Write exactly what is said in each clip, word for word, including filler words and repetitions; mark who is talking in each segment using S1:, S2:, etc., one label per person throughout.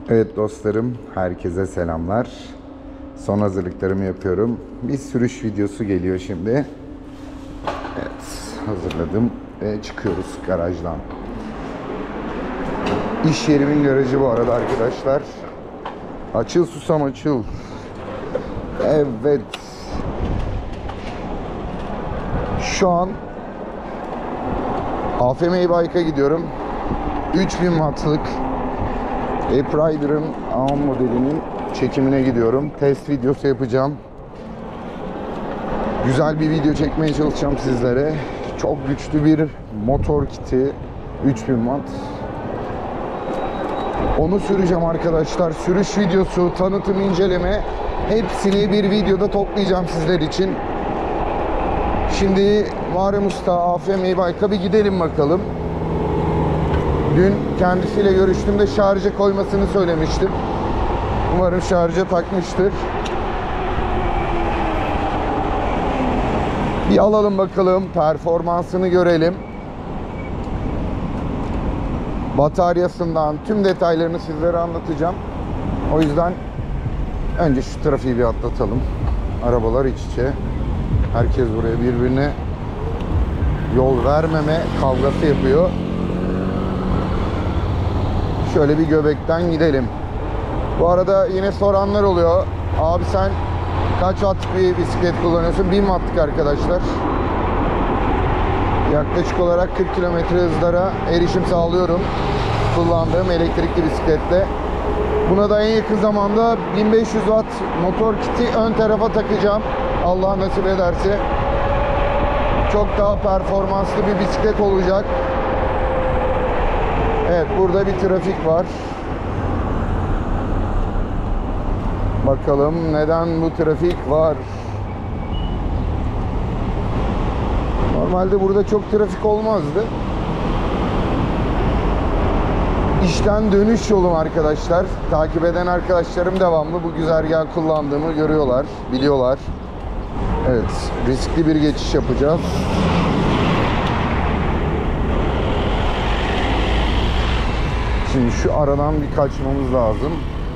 S1: Evet dostlarım, herkese selamlar. Son hazırlıklarımı yapıyorum. Bir sürüş videosu geliyor şimdi. Evet, hazırladım ve çıkıyoruz garajdan. İş yerimin garajı bu arada arkadaşlar. Açıl susam açıl. Evet. Şu an A F M Bike'a gidiyorum. üç bin wattlık Ape Rider'ın A on modelinin çekimine gidiyorum. Test videosu yapacağım. Güzel bir video çekmeye çalışacağım sizlere. Çok güçlü bir motor kiti. üç bin watt. Onu süreceğim arkadaşlar. Sürüş videosu, tanıtım, inceleme hepsini bir videoda toplayacağım sizler için. Şimdi Muharrem Usta A F M Bike'a bir gidelim bakalım. Dün kendisiyle görüştüğümde şarja koymasını söylemiştim. Umarım şarja takmıştır. Bir alalım bakalım, performansını görelim. Bataryasından tüm detaylarını sizlere anlatacağım. O yüzden önce şu trafiği bir atlatalım. Arabalar iç içe. Herkes buraya birbirine yol vermeme kavgası yapıyor. Şöyle bir göbekten gidelim. Bu arada yine soranlar oluyor. Abi sen kaç watt bir bisiklet kullanıyorsun? bin wattlık arkadaşlar. Yaklaşık olarak kırk kilometre hızlara erişim sağlıyorum kullandığım elektrikli bisikletle. Buna da en yakın zamanda bin beş yüz watt motor kiti ön tarafa takacağım. Allah nasip ederse. Çok daha performanslı bir bisiklet olacak. Evet, burada bir trafik var. Bakalım neden bu trafik var? Normalde burada çok trafik olmazdı. İşten dönüş yolum arkadaşlar. Takip eden arkadaşlarım devamlı bu güzergahı kullandığımı görüyorlar, biliyorlar. Evet, riskli bir geçiş yapacağız. Şimdi şu aradan bir kaçmamız lazım.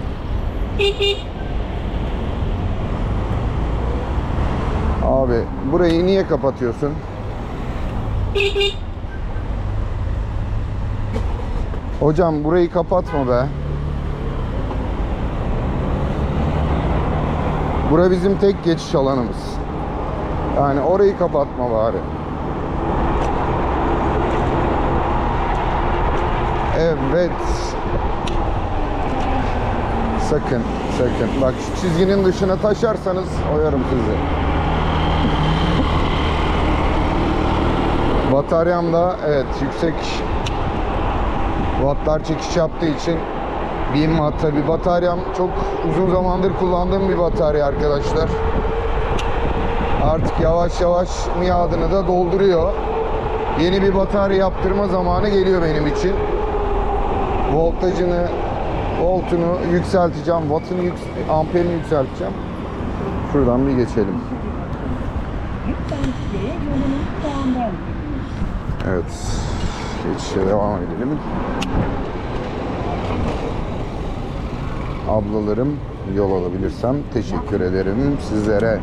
S1: Abi burayı niye kapatıyorsun? Hocam burayı kapatma be. Bura bizim tek geçiş alanımız. Yani orayı kapatma bari. Evet. Sakın, sakın. Bak şu çizginin dışına taşarsanız oyarım sizi. Bataryam da evet yüksek wattlar çekiş yaptığı için bin watt. Tabi bataryam çok uzun zamandır kullandığım bir batarya arkadaşlar. Artık yavaş yavaş miadını da dolduruyor. Yeni bir batarya yaptırma zamanı geliyor benim için. Voltajını, voltunu yükselteceğim, wattını, yük, amperini yükselteceğim. Şuradan bir geçelim. Evet, geçişe devam edelim. Ablalarım, yol alabilirsem teşekkür ederim sizlere.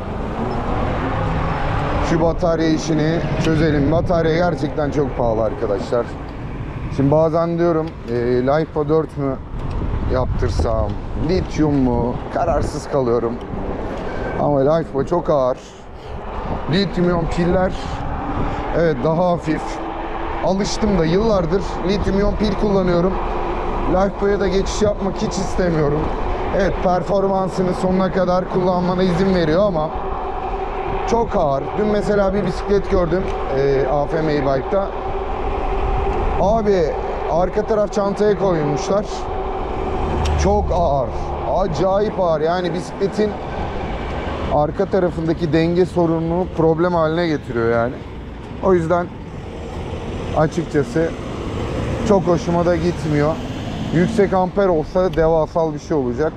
S1: Şu batarya işini çözelim. Batarya gerçekten çok pahalı arkadaşlar. Şimdi bazen diyorum e, LiFePo dört mü yaptırsam, lityum mu, kararsız kalıyorum. Ama LiFePo çok ağır. Lityum piller evet daha hafif. Alıştım da yıllardır lityum pil kullanıyorum. LiFePo'ya da geçiş yapmak hiç istemiyorum. Evet, performansını sonuna kadar kullanmana izin veriyor ama çok ağır. Dün mesela bir bisiklet gördüm e, A F M Bike'da. Abi arka taraf çantaya koymuşlar. Çok ağır. Acayip ağır. Yani bisikletin arka tarafındaki denge sorununu problem haline getiriyor yani. O yüzden açıkçası çok hoşuma da gitmiyor. Yüksek amper olsa devasal bir şey olacak.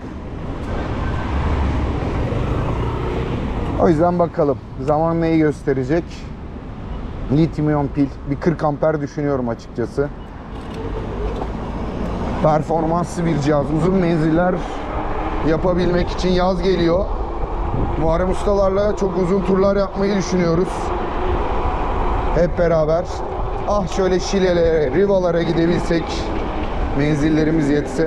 S1: O yüzden bakalım. Zaman neyi gösterecek? Lityum pil. Bir kırk amper düşünüyorum açıkçası. performanslı bir cihaz. Uzun menziller yapabilmek için yaz geliyor. Muharrem ustalarla çok uzun turlar yapmayı düşünüyoruz. Hep beraber. Ah şöyle Şile'lere, Riva'lara gidebilsek, menzillerimiz yetse.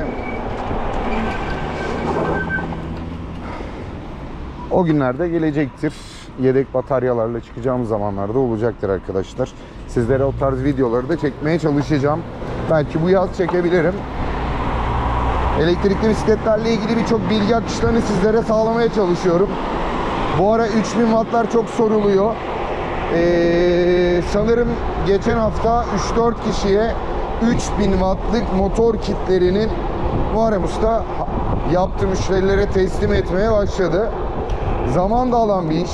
S1: O günlerde gelecektir. Yedek bataryalarla çıkacağımız zamanlarda olacaktır arkadaşlar. Sizlere o tarz videoları da çekmeye çalışacağım. Belki bu yaz çekebilirim. Elektrikli bisikletlerle ilgili birçok bilgi akışlarını sizlere sağlamaya çalışıyorum. Bu ara üç bin wattlar çok soruluyor. Ee, sanırım geçen hafta üç dört kişiye üç bin wattlık motor kitlerinin Muharrem Usta yaptığı müşterilere teslim etmeye başladı. Zaman da alan bir iş.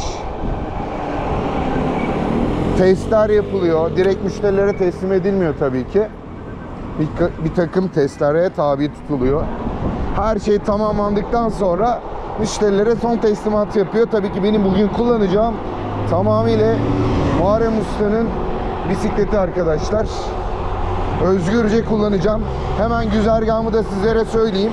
S1: Testler yapılıyor. Direkt müşterilere teslim edilmiyor tabii ki. Bir, bir takım testlere tabi tutuluyor. Her şey tamamlandıktan sonra müşterilere son teslimat yapıyor. Tabii ki benim bugün kullanacağım tamamıyla Muharrem Usta'nın bisikleti arkadaşlar. Özgürce kullanacağım. Hemen güzergahımı da sizlere söyleyeyim.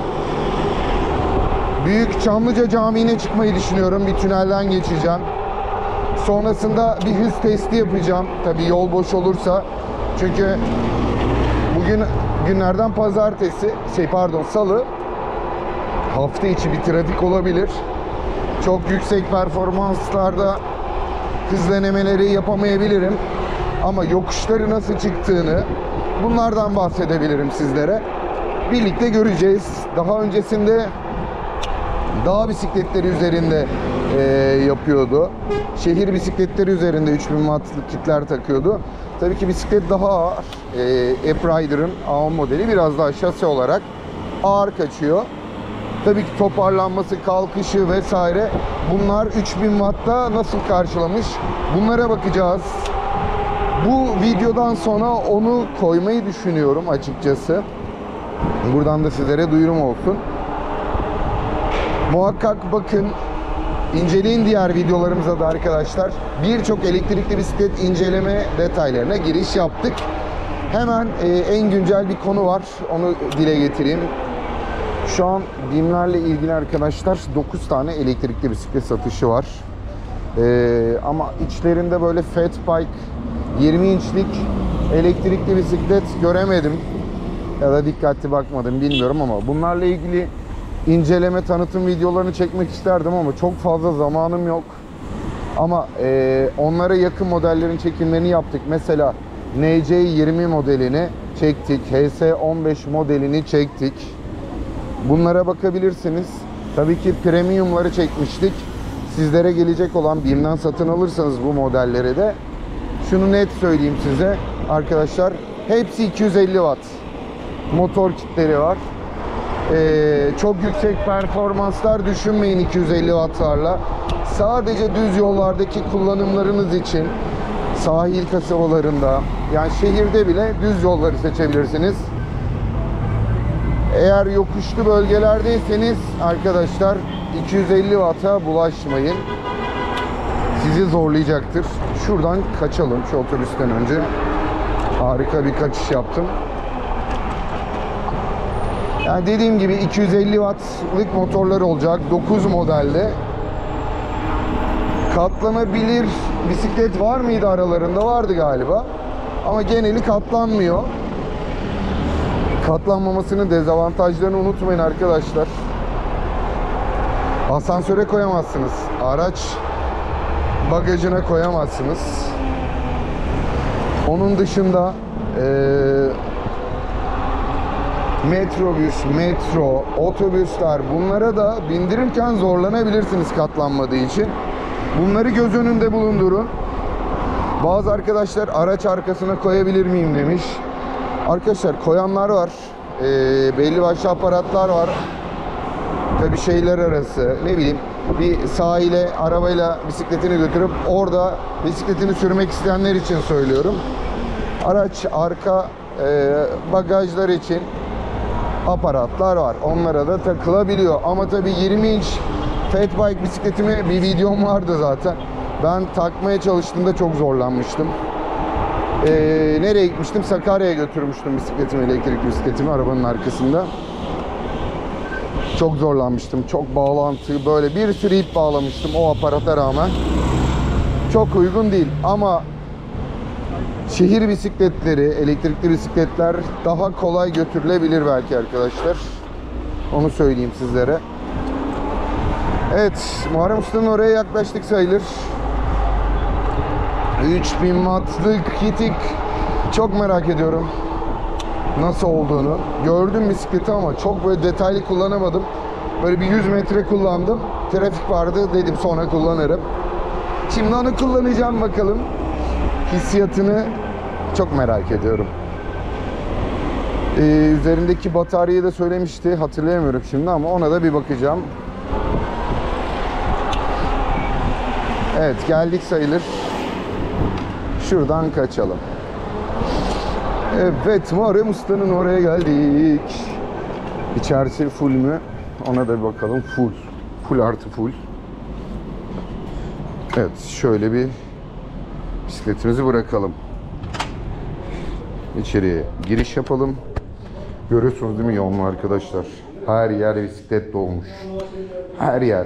S1: Büyük Çamlıca Camii'ne çıkmayı düşünüyorum. Bir tünelden geçeceğim. Sonrasında bir hız testi yapacağım. Tabii yol boş olursa. Çünkü bugün günlerden pazartesi, şey pardon salı. Hafta içi bir trafik olabilir. Çok yüksek performanslarda hız denemeleri yapamayabilirim. Ama yokuşları nasıl çıktığını, bunlardan bahsedebilirim sizlere. Birlikte göreceğiz. Daha öncesinde dağ bisikletleri üzerinde e, yapıyordu. Şehir bisikletleri üzerinde üç bin wattlık kitler takıyordu. Tabii ki bisiklet daha ağır. E, App Rider'ın A on modeli biraz daha şase olarak ağır kaçıyor. Tabii ki toparlanması, kalkışı vesaire bunlar üç bin wattta nasıl karşılamış? Bunlara bakacağız. Bu videodan sonra onu koymayı düşünüyorum açıkçası. Buradan da sizlere duyurum olsun. Muhakkak bakın, inceleyin diğer videolarımıza da arkadaşlar. Birçok elektrikli bisiklet inceleme detaylarına giriş yaptık. Hemen e, en güncel bir konu var. Onu dile getireyim. Şu an BİM'lerle ilgili arkadaşlar dokuz tane elektrikli bisiklet satışı var. E, ama içlerinde böyle Fatbike yirmi inçlik elektrikli bisiklet göremedim. Ya da dikkatli bakmadım, bilmiyorum ama bunlarla ilgili inceleme, tanıtım videolarını çekmek isterdim ama çok fazla zamanım yok. Ama e, onlara yakın modellerin çekimlerini yaptık. Mesela N C yirmi modelini çektik. H S on beş modelini çektik. Bunlara bakabilirsiniz. Tabii ki premiumları çekmiştik. Sizlere gelecek olan BİM'den satın alırsanız bu modelleri de şunu net söyleyeyim size arkadaşlar. Hepsi iki yüz elli watt motor kitleri var. Ee, çok yüksek performanslar düşünmeyin iki yüz elli wattlarla. Sadece düz yollardaki kullanımlarınız için sahil kasabalarında, yani şehirde bile düz yolları seçebilirsiniz. Eğer yokuşlu bölgelerdeyseniz arkadaşlar iki yüz elli watt'a bulaşmayın. Sizi zorlayacaktır. Şuradan kaçalım şu otobüsten önce. Harika bir kaçış yaptım. Yani dediğim gibi iki yüz elli wattlık motorlar olacak. dokuz modelde. Katlanabilir bisiklet var mıydı aralarında? Vardı galiba. Ama geneli katlanmıyor. Katlanmamasının dezavantajlarını unutmayın arkadaşlar. Asansöre koyamazsınız. Araç bagajına koyamazsınız. Onun dışında ee, metrobüs, metro, otobüsler, bunlara da bindirirken zorlanabilirsiniz katlanmadığı için. Bunları göz önünde bulundurun. Bazı arkadaşlar araç arkasına koyabilir miyim demiş. Arkadaşlar koyanlar var. Ee, belli başlı aparatlar var. Tabii şeyler arası, ne bileyim, bir sahile arabayla bisikletini götürüp orada bisikletini sürmek isteyenler için söylüyorum. Araç arka e, bagajlar için aparatlar var. Onlara da takılabiliyor. Ama tabii yirmi inç Fatbike bisikletime bir videom vardı zaten. Ben takmaya çalıştığımda çok zorlanmıştım. Ee, nereye gitmiştim? Sakarya'ya götürmüştüm bisikletimi, elektrikli bisikletimi arabanın arkasında. Çok zorlanmıştım. Çok bağlantı, böyle bir sürü ip bağlamıştım o aparata rağmen. Çok uygun değil ama şehir bisikletleri, elektrikli bisikletler daha kolay götürülebilir belki arkadaşlar. Onu söyleyeyim sizlere. Evet, Muharrem Usta'nın oraya yaklaştık sayılır. üç bin wattlık kitik. Çok merak ediyorum nasıl olduğunu. Gördüm bisikleti ama çok böyle detaylı kullanamadım. Böyle bir yüz metre kullandım. Trafik vardı, dedim sonra kullanırım. Şimdi onu kullanacağım, bakalım. Hissiyatını çok merak ediyorum. Ee, üzerindeki bataryayı da söylemişti. Hatırlayamıyorum şimdi ama ona da bir bakacağım. Evet, geldik sayılır. Şuradan kaçalım. Evet, Muharrem Usta'nın oraya geldik. İçerisi full mü? Ona da bir bakalım. Full. Full artı full. Evet, şöyle bir bisikletimizi bırakalım. İçeriye giriş yapalım. Görüyorsunuz değil mi yolunu arkadaşlar? Her yer bisiklet dolmuş. Her yer.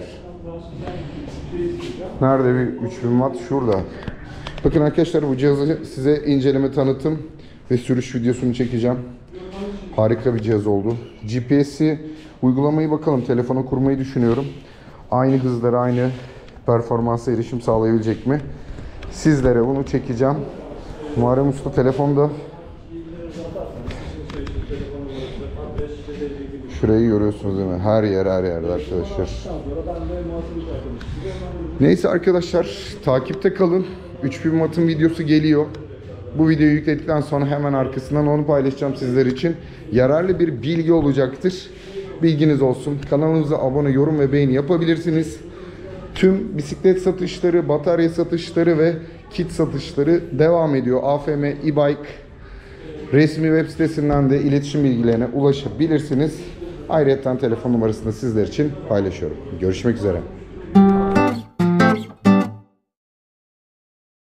S1: Nerede bir üç bin watt? Şurada. Bakın arkadaşlar, bu cihazı size inceleme, tanıtım ve sürüş videosunu çekeceğim. Harika bir cihaz oldu. G P S'i uygulamayı bakalım telefona kurmayı düşünüyorum. Aynı hızlara, aynı performansa erişim sağlayabilecek mi? Sizlere bunu çekeceğim. Muharrem Usta telefonda. Şurayı görüyorsunuz değil mi? Her yer her yerde arkadaşlar. Neyse arkadaşlar, takipte kalın. üç bin wattın videosu geliyor. Bu videoyu yükledikten sonra hemen arkasından onu paylaşacağım sizler için. Yararlı bir bilgi olacaktır. Bilginiz olsun. Kanalımıza abone, yorum ve beğeni yapabilirsiniz. Tüm bisiklet satışları, batarya satışları ve kit satışları devam ediyor. A F M e-bike resmi web sitesinden de iletişim bilgilerine ulaşabilirsiniz. Ayrıca telefon numarasını sizler için paylaşıyorum. Görüşmek üzere.